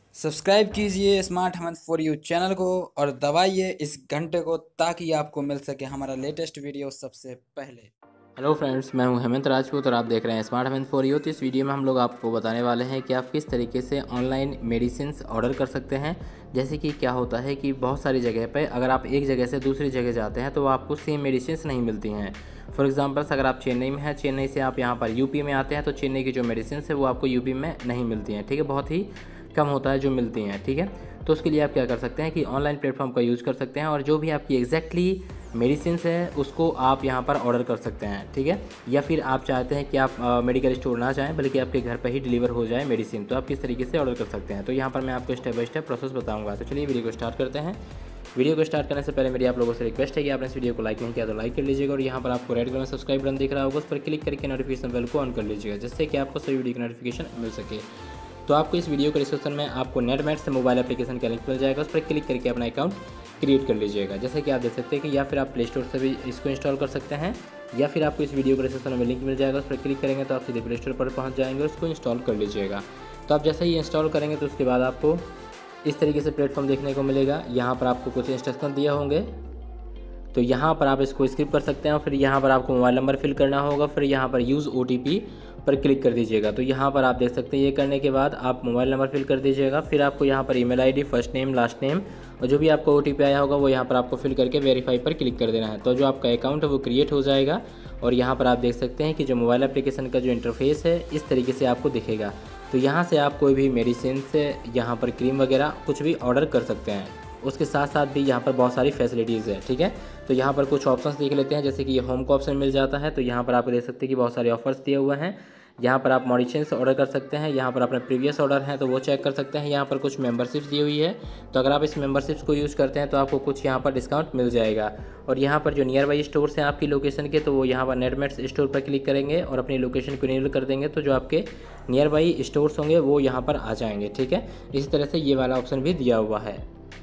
Subscribe कीजिए smart Hemant for you channel को और दबाइए इस घंटे को ताकि आपको मिल सके हमारा लेटेस्ट वीडियो सबसे पहले। हेलो फ्रेंड्स, मैं हूं हेमंत राजपूत और आप देख रहे हैं स्मार्ट हेमंत फॉर यू। तो इस वीडियो में हम लोग आपको बताने वाले हैं कि आप किस तरीके से ऑनलाइन मेडिसिन्स ऑर्डर कर सकते हैं। जैसे कि क्या होता है कि बहुत सारी जगह पे अगर आप एक जगह से दूसरी जगह जाते हैं तो आपको सेम मेडिसिन्स नहीं मिलती हैं। फॉर एग्जांपल्स, अगर आप चेन्नई में हैं, चेन्नई से आप यहाँ पर यूपी में आते हैं तो चेन्नई की जो मेडिसिन्स है वो आपको यूपी में नहीं मिलती हैं। ठीक है, बहुत ही कम होता है जो मिलती हैं। ठीक है, तो उसके लिए आप क्या कर सकते हैं कि ऑनलाइन प्लेटफॉर्म का यूज़ कर सकते हैं और जो भी आपकी एग्जैक्टली मेडिसिन्स है उसको आप यहाँ पर ऑर्डर कर सकते हैं। ठीक है, या फिर आप चाहते हैं कि आप मेडिकल स्टोर ना जाएं बल्कि आपके घर पर ही डिलीवर हो जाए मेडिसिन, तो आप किस तरीके से ऑर्डर कर सकते हैं। तो यहाँ पर मैं आपको स्टेप बाय स्टेप प्रोसेस बताऊँगा। तो चलिए वीडियो को स्टार्ट करते हैं। वीडियो को स्टार्ट करने से पहले मेरी आप लोगों से रिक्वेस्ट है कि आपने इस वीडियो को लाइक नहीं किया तो लाइक कर लीजिएगा और यहाँ पर आपको रेड कलर में सब्सक्राइब बटन दिख रहा होगा, उस पर क्लिक करके नोटिफिकेशन बेल को ऑन कर लीजिएगा जिससे कि आपको सभी वीडियो की नोटिफिकेशन मिल सके। तो आपको इस वीडियो के डिस्क्रिप्शन में आपको नेटमेट से मोबाइल एप्लीकेशन का लिंक मिल जाएगा, उस पर क्लिक करके अपना अकाउंट क्रिएट कर लीजिएगा। जैसे कि आप देख सकते हैं कि या फिर आप प्ले स्टोर से भी इसको इंस्टॉल कर सकते हैं या फिर आपको इस वीडियो के डिस्क्रिप्शन में लिंक मिल जाएगा, उस पर क्लिक करेंगे तो आप सीधे प्ले स्टोर पर पहुंच जाएंगे और उसको इंस्टॉल कर लीजिएगा। तो आप जैसे ही इंस्टॉल करेंगे तो उसके बाद आपको इस तरीके से प्लेटफॉर्म देखने को मिलेगा। यहाँ पर आपको कुछ इंस्ट्रक्शन दिए होंगे तो यहाँ पर आप इसको स्किप कर सकते हैं। फिर यहाँ पर आपको मोबाइल नंबर फिल करना होगा, फिर यहाँ पर यूज़ OTP पर क्लिक कर दीजिएगा। तो यहाँ पर आप देख सकते हैं ये करने के बाद आप मोबाइल नंबर फिल कर दीजिएगा। फिर आपको यहाँ पर email ID, first name, last name और जो भी आपको OTP आया होगा वो यहाँ पर आपको फिल करके वेरीफाई पर क्लिक कर देना है। तो जो आपका अकाउंट है वो क्रिएट हो जाएगा और यहाँ पर आप देख सकते हैं कि जो मोबाइल एप्लीकेशन का जो इंटरफेस है इस तरीके से आपको दिखेगा। तो यहाँ से आप कोई भी मेडिसिन से यहाँ पर क्रीम वगैरह कुछ भी ऑर्डर कर सकते हैं। उसके साथ साथ भी यहाँ पर बहुत सारी फैसिलिटीज़ है। ठीक है, तो यहाँ पर कुछ ऑप्शंस देख लेते हैं। जैसे कि ये होम का ऑप्शन मिल जाता है तो यहाँ पर आप देख सकते हैं कि बहुत सारे ऑफर्स दिए हुए हैं। यहाँ पर आप मेडिसिन्स ऑर्डर कर सकते हैं, यहाँ पर अपने प्रीवियस ऑर्डर हैं तो वो चेक कर सकते हैं। यहाँ पर कुछ मेंबरशिप्स दी हुई है तो अगर आप इस मेंबरशिप्स को यूज़ करते हैं तो आपको कुछ यहाँ पर डिस्काउंट मिल जाएगा। और यहाँ पर जो नियर बाई स्टोर्स हैं आपकी लोकेशन के, तो वो यहाँ पर नेटमेट्स स्टोर पर क्लिक करेंगे और अपनी लोकेशन को इनेबल कर देंगे तो जो आपके नियर बाई स्टोर्स होंगे वो यहाँ पर आ जाएंगे। ठीक है, इसी तरह से ये वाला ऑप्शन भी दिया हुआ है।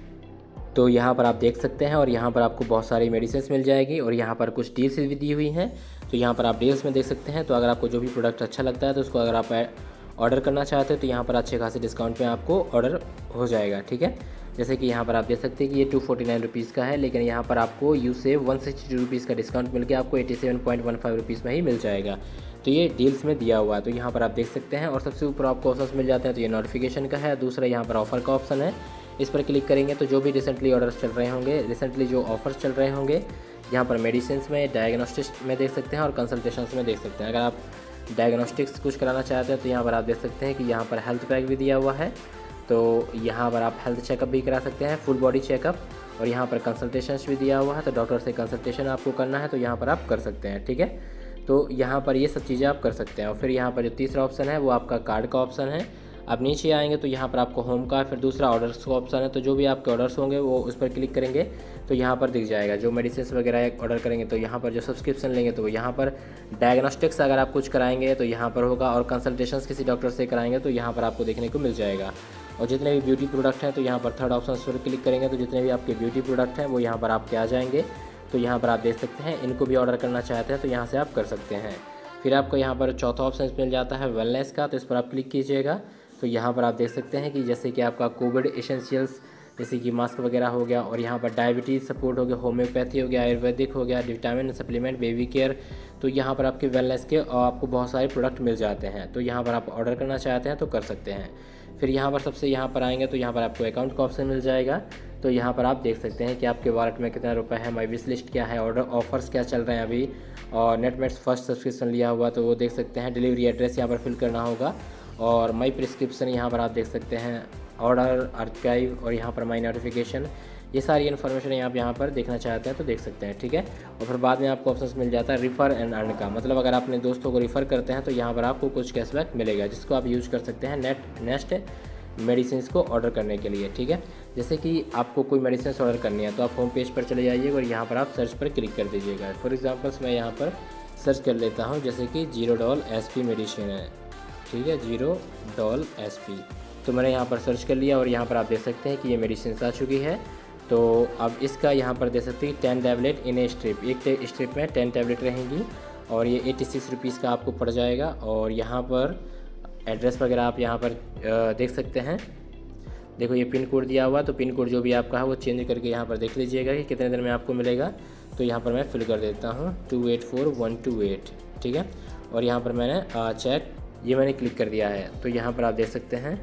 तो यहाँ पर आप देख सकते हैं और यहाँ पर आपको बहुत सारी मेडिसिन्स मिल जाएगी और यहाँ पर कुछ डील्स भी दी हुई हैं। तो यहाँ पर आप डील्स में देख सकते हैं। तो अगर आपको जो भी प्रोडक्ट अच्छा लगता है तो उसको अगर आप ऑर्डर करना चाहते हो तो यहाँ पर अच्छे खासे डिस्काउंट में आपको ऑर्डर हो जाएगा। ठीक है, जैसे कि यहाँ पर आप देख सकते हैं कि ये 249 रुपीज़ का है, लेकिन यहाँ पर आपको यू सेव 162 रुपीज़ का डिस्काउंट मिल के आपको 87.15 रुपीज़ में ही मिल जाएगा। तो ये डील्स में दिया हुआ है, तो यहाँ पर आप देख सकते हैं। और सबसे ऊपर आपको ऑप्शन मिल जाते हैं तो ये नोटिफिकेशन का है, दूसरा यहाँ पर ऑफर का ऑप्शन है। इस पर क्लिक करेंगे तो जो भी रिसेंटली ऑर्डर्स चल रहे होंगे, रिसेंटली जो ऑफर्स चल रहे होंगे यहाँ पर मेडिसिन्स में, डायग्नोस्टिक्स में देख सकते हैं और कंसल्टेशंस में देख सकते हैं। अगर आप डायग्नोस्टिक्स कुछ कराना चाहते हैं तो यहाँ पर आप देख सकते हैं कि यहाँ पर हेल्थ पैक भी दिया हुआ है। तो यहाँ पर आप हेल्थ चेकअप भी करा सकते हैं, फुल बॉडी चेकअप, और यहाँ पर कंसल्टेशंस भी दिया हुआ है। तो डॉक्टर से कंसल्टेशन आपको करना है तो यहाँ पर आप कर सकते हैं। ठीक है, तो यहाँ पर ये सब चीज़ें आप कर सकते हैं। और फिर यहाँ पर जो तीसरा ऑप्शन है वो आपका कार्ड का ऑप्शन है। आप नीचे आएंगे तो यहाँ पर आपको होम का, फिर दूसरा ऑर्डर्स का ऑप्शन है। तो जो भी आपके ऑर्डर्स होंगे वो उस पर क्लिक करेंगे तो यहाँ पर दिख जाएगा। जो मेडिसिन वगैरह ऑर्डर करेंगे तो यहाँ पर, जो सब्सक्रिप्शन लेंगे तो यहाँ पर, डायग्नोस्टिक्स अगर आप कुछ कराएंगे तो यहाँ पर होगा, और कंसल्टेशंस किसी डॉक्टर से कराएंगे तो यहाँ पर आपको देखने को मिल जाएगा। और जितने भी ब्यूटी प्रोडक्ट हैं तो यहाँ पर थर्ड ऑप्शन पर क्लिक करेंगे तो जितने भी आपके ब्यूटी प्रोडक्ट हैं वो यहाँ पर आपके आ जाएंगे। तो यहाँ पर आप देख सकते हैं, इनको भी ऑर्डर करना चाहते हैं तो यहाँ से आप कर सकते हैं। फिर आपको यहाँ पर चौथा ऑप्शन मिल जाता है वेलनेस का, तो इस पर आप क्लिक कीजिएगा। तो यहाँ पर आप देख सकते हैं कि जैसे कि आपका कोविड एसेंशियल्स, जैसे कि मास्क वगैरह हो गया, और यहाँ पर डायबिटीज़ सपोर्ट हो गया, होम्योपैथी हो गया, आयुर्वेदिक हो गया, विटामिन सप्लीमेंट, बेबी केयर। तो यहाँ पर आपके वेलनेस के आपको बहुत सारे प्रोडक्ट मिल जाते हैं। तो यहाँ पर आप ऑर्डर करना चाहते हैं तो कर सकते हैं। फिर यहाँ पर सबसे यहाँ पर आएंगे तो यहाँ पर आपको अकाउंट का ऑप्शन मिल जाएगा। तो यहाँ पर आप देख सकते हैं कि आपके वॉलेट में कितना रुपये है, माई विश लिस्ट क्या है, ऑर्डर ऑफर्स क्या चल रहे हैं अभी, और नेटमेट्स फर्स्ट सब्सक्रिप्शन लिया हुआ तो वो देख सकते हैं। डिलीवरी एड्रेस यहाँ पर फिल करना होगा और माई प्रिस्क्रिप्शन यहाँ पर आप देख सकते हैं, ऑर्डर आर्काइव, और यहाँ पर माई नोटिफिकेशन। ये सारी इन्फॉर्मेशन आप यहाँ पर देखना चाहते हैं तो देख सकते हैं। ठीक है, और फिर बाद में आपको ऑप्शन मिल जाता है रिफ़र एंड अर्न का, मतलब अगर आप अपने दोस्तों को रिफ़र करते हैं तो यहाँ पर आपको कुछ कैशबैक मिलेगा जिसको आप यूज़ कर सकते हैं नेक्स्ट मेडिसिन को ऑर्डर करने के लिए। ठीक है, जैसे कि आपको कोई मेडिसिन ऑर्डर करनी है तो आप होम पेज पर चले जाइए और यहाँ पर आप सर्च पर क्लिक कर दीजिएगा। फॉर एग्जांपल्स मैं यहाँ पर सर्च कर लेता हूँ, जैसे कि जीरोडॉल SP मेडिसिन है। ठीक है, जीरोडॉल SP, तो मैंने यहाँ पर सर्च कर लिया और यहाँ पर आप देख सकते हैं कि ये मेडिसिन आ चुकी है। तो अब इसका यहाँ पर देख सकते हैं 10 टैबलेट इन ए स्ट्रिप, एक स्ट्रिप में 10 टैबलेट रहेंगी और ये 86 रुपीज़ का आपको पड़ जाएगा। और यहाँ पर एड्रेस वगैरह आप यहाँ पर देख सकते हैं। देखो ये पिन कोड दिया हुआ, तो पिन कोड जो भी आपका है वो चेंज करके यहाँ पर देख लीजिएगा कि कितने दिन में आपको मिलेगा। तो यहाँ पर मैं फिल कर देता हूँ 284128, ठीक है। और यहाँ पर मैंने चेक, ये मैंने क्लिक कर दिया है। तो यहाँ पर आप देख सकते हैं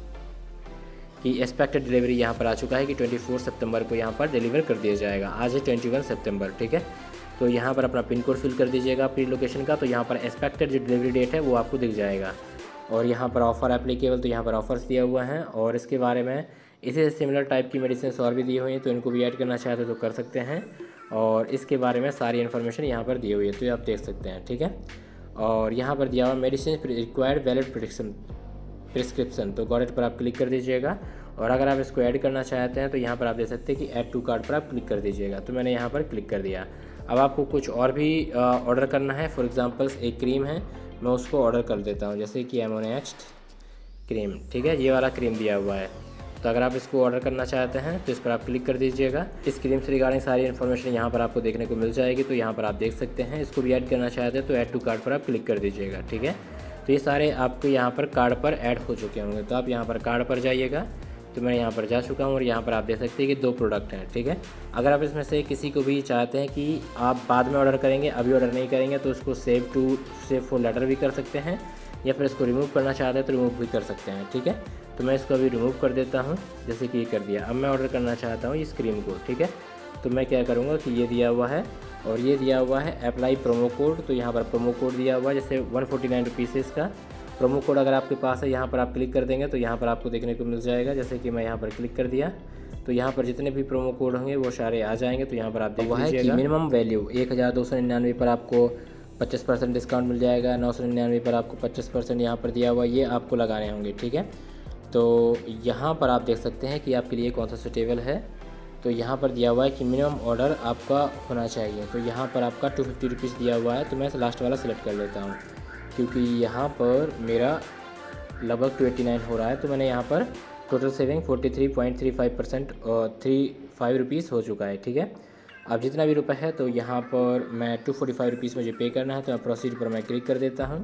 कि एक्सपेक्टेड डिलीवरी यहाँ पर आ चुका है कि 24 सितंबर को यहाँ पर डिलीवर कर दिया जाएगा। आज है 21 सितंबर, ठीक है। तो यहाँ पर अपना पिन कोड फिल कर दीजिएगा अपनी लोकेशन का। तो यहाँ पर एक्सपेक्टेड जो डिलीवरी डेट है वो आपको दिख जाएगा। और यहाँ पर ऑफ़र एप्लीकेबल, तो यहाँ पर ऑफ़र्स दिया हुआ है। और इसके बारे में इसी से सिमिलर टाइप की मेडिसिन और भी दी हुई हैं, तो इनको भी ऐड करना चाहते हो तो कर सकते हैं। और इसके बारे में सारी इन्फॉर्मेशन यहाँ पर दी हुई है, तो ये आप देख सकते हैं, ठीक है। और यहाँ पर दिया हुआ मेडिसिन रिक्वायर्ड वैलिड प्रिस्क्रिप्शन, तो गॉट इट पर आप क्लिक कर दीजिएगा। और अगर आप इसको ऐड करना चाहते हैं तो यहाँ पर आप देख सकते हैं कि ऐड टू कार्ट पर आप क्लिक कर दीजिएगा। तो मैंने यहाँ पर क्लिक कर दिया। अब आपको कुछ और भी ऑर्डर करना है। फॉर एग्जांपल्स एक क्रीम है, मैं उसको ऑर्डर कर देता हूँ, जैसे कि एमोनेक्स्ट क्रीम, ठीक है, ये वाला क्रीम दिया हुआ है। तो अगर आप इसको ऑर्डर करना चाहते हैं तो इस पर आप क्लिक कर दीजिएगा। इस क्रीम से रिगार्डिंग सारी इन्फॉर्मेशन यहाँ पर आपको देखने को मिल जाएगी। तो यहाँ पर आप देख सकते हैं, इसको भी ऐड करना चाहते हैं तो ऐड टू कार्ट पर आप क्लिक कर दीजिएगा, ठीक है। तो ये सारे आपके यहाँ पर कार्ड पर ऐड हो चुके होंगे। तो आप यहाँ पर कार्ड पर जाइएगा। तो मैं यहाँ पर जा चुका हूँ और यहाँ पर आप देख सकते हैं कि 2 प्रोडक्ट हैं, ठीक है। अगर आप इसमें से किसी को भी चाहते हैं कि आप बाद में ऑर्डर करेंगे, अभी ऑर्डर नहीं करेंगे, तो उसको सेव फॉर लेटर भी कर सकते हैं, या फिर इसको रिमूव करना चाहते हैं तो रिमूव भी कर सकते हैं, ठीक है। तो मैं इसको अभी रिमूव कर देता हूँ, जैसे कि ये कर दिया। अब मैं ऑर्डर करना चाहता हूँ इस क्रीम को, ठीक है। तो मैं क्या करूँगा कि ये दिया हुआ है और ये दिया हुआ है अप्लाई प्रोमो कोड। तो यहाँ पर प्रोमो कोड दिया हुआ है, जैसे 149 रुपीज़ इसका प्रोमो कोड अगर आपके पास है, यहाँ पर आप क्लिक कर देंगे तो यहाँ पर आपको देखने को मिल जाएगा। जैसे कि मैं यहाँ पर क्लिक कर दिया तो यहाँ पर जितने भी प्रोमो कोड होंगे वो सारे आ जाएंगे। तो यहाँ पर आप देख लीजिएगा, मिनिमम वैल्यू 1299 पर आपको 25% डिस्काउंट मिल जाएगा। 999 पर आपको 25% यहाँ पर दिया हुआ, ये आपको लगाने होंगे, ठीक है। तो यहाँ पर आप देख सकते हैं कि आपके लिए कौन सा सूटेबल है। तो यहाँ पर दिया हुआ है कि मिनिमम ऑर्डर आपका होना चाहिए। तो यहाँ पर आपका 250 रुपीज़ दिया हुआ है। तो मैं लास्ट वाला सेलेक्ट कर लेता हूँ, क्योंकि यहाँ पर मेरा लगभग 289 हो रहा है। तो मैंने यहाँ पर टोटल सेविंग 43.35% और 35 रुपीज़ हो चुका है, ठीक है। अब जितना भी रुपये है तो यहाँ पर मैं 245 रुपीज़ मुझे पे करना है। तो मैं प्रोसीड पर मैं क्लिक कर देता हूँ।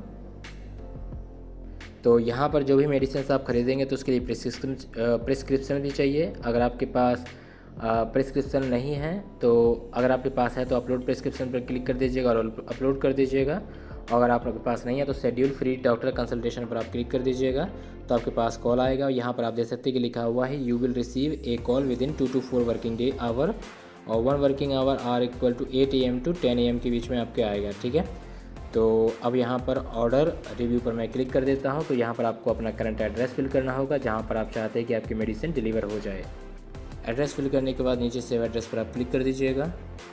तो यहाँ पर जो भी मेडिसिन आप खरीदेंगे तो उसके लिए प्रिस्क्रिप्शन भी चाहिए। अगर आपके पास प्रिस्क्रिप्शन नहीं है, तो अगर आपके पास है तो अपलोड प्रिस्क्रिप्शन पर क्लिक कर दीजिएगा और अपलोड कर दीजिएगा। अगर आपके पास नहीं है तो शेड्यूल फ्री डॉक्टर कंसल्टेशन पर आप क्लिक कर दीजिएगा। तो आपके पास कॉल आएगा। यहाँ पर आप देख सकते हैं कि लिखा हुआ है you will receive a call within 2 to 4 working day hour, और 1 working hour are equal to 8 AM to 10 AM के बीच में आपके आएगा, ठीक है। तो अब यहाँ पर ऑर्डर रिव्यू पर मैं क्लिक कर देता हूँ। तो यहाँ पर आपको अपना करंट एड्रेस फिल करना होगा, जहाँ पर आप चाहते हैं कि आपकी मेडिसिन डिलीवर हो जाए। एड्रेस फिल करने के बाद नीचे सेव एड्रेस पर आप क्लिक कर दीजिएगा।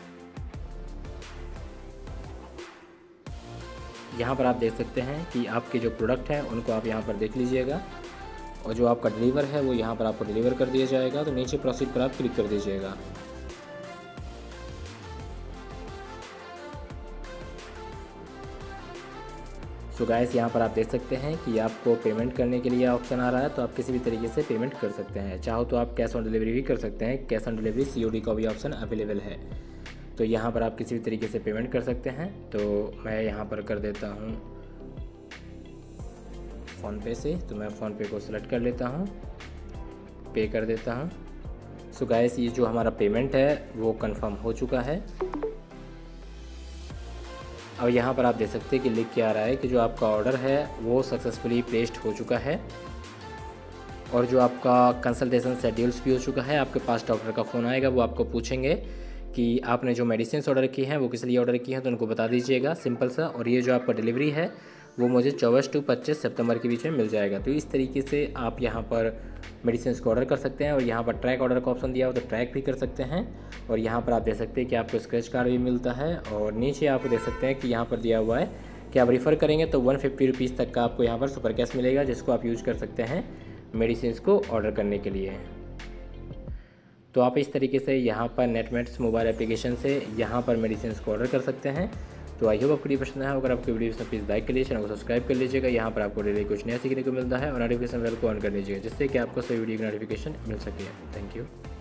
यहाँ पर आप देख सकते हैं कि आपके जो प्रोडक्ट हैं उनको आप यहाँ पर देख लीजिएगा, और जो आपका डिलीवर है वो यहाँ पर आपको डिलीवर कर दिया जाएगा। तो नीचे प्रोसीड पर आप क्लिक कर दीजिएगा। सो गाइस, यहाँ पर आप देख सकते हैं कि आपको पेमेंट करने के लिए ऑप्शन आ रहा है। तो आप किसी भी तरीके से पेमेंट कर सकते हैं। चाहो तो आप कैश ऑन डिलीवरी भी कर सकते हैं। कैश ऑन डिलीवरी COD का भी ऑप्शन अवेलेबल है। तो यहाँ पर आप किसी भी तरीके से पेमेंट कर सकते हैं। तो मैं यहाँ पर कर देता हूँ फ़ोनपे से। तो मैं फ़ोनपे को सिलेक्ट कर लेता हूँ, पे कर देता हूँ। सो गाइस, ये जो हमारा पेमेंट है वो कंफर्म हो चुका है। अब यहाँ पर आप देख सकते हैं कि लिख के आ रहा है कि जो आपका ऑर्डर है वो सक्सेसफुली प्लेस्ड हो चुका है, और जो आपका कंसल्टेशन शेड्यूल्स भी हो चुका है। आपके पास डॉक्टर का फ़ोन आएगा, वो आपको पूछेंगे कि आपने जो मेडिसिन ऑर्डर की हैं वो किस लिए ऑर्डर की हैं, तो उनको बता दीजिएगा, सिंपल सा। और ये जो आपका डिलीवरी है वो मुझे 24 to 25 सितंबर के बीच में मिल जाएगा। तो इस तरीके से आप यहाँ पर मेडिसिन को ऑर्डर कर सकते हैं। और यहाँ पर ट्रैक ऑर्डर का ऑप्शन दिया हो तो ट्रैक भी कर सकते हैं। और यहाँ पर आप देख सकते हैं कि आपको स्क्रैच कार्ड भी मिलता है। और नीचे आप देख सकते हैं कि यहाँ पर दिया हुआ है कि आप रिफ़र करेंगे तो 150 रुपीज़ तक का आपको यहाँ पर सुपर कैश मिलेगा, जिसको आप यूज़ कर सकते हैं मेडिसिन को ऑर्डर करने के लिए। तो आप इस तरीके से यहाँ पर नेटमेट्स मोबाइल एप्लीकेशन से यहाँ पर मेडिसिन को ऑर्डर कर सकते हैं। तो आई होप आपको वीडियो पसंद है। अगर आपको वीडियो पसंद प्लीज़ लाइक कर लीजिए, चैनल को सब्सक्राइब कर लीजिएगा। यहाँ पर आपको डेली कुछ नया सीखने को मिलता है, और नोटिफिकेशन बेल को ऑन कर लीजिएगा, जिससे कि आपको सभी वीडियो की नोटिफिकेशन मिल सके। Thank you.